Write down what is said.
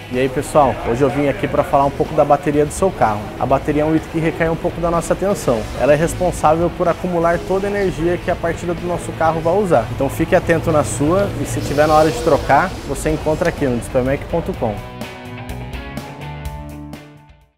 E aí pessoal, hoje eu vim aqui para falar um pouco da bateria do seu carro. A bateria é um item que requer um pouco da nossa atenção. Ela é responsável por acumular toda a energia que a partida do nosso carro vai usar. Então fique atento na sua e se tiver na hora de trocar, você encontra aqui no Despermec.com.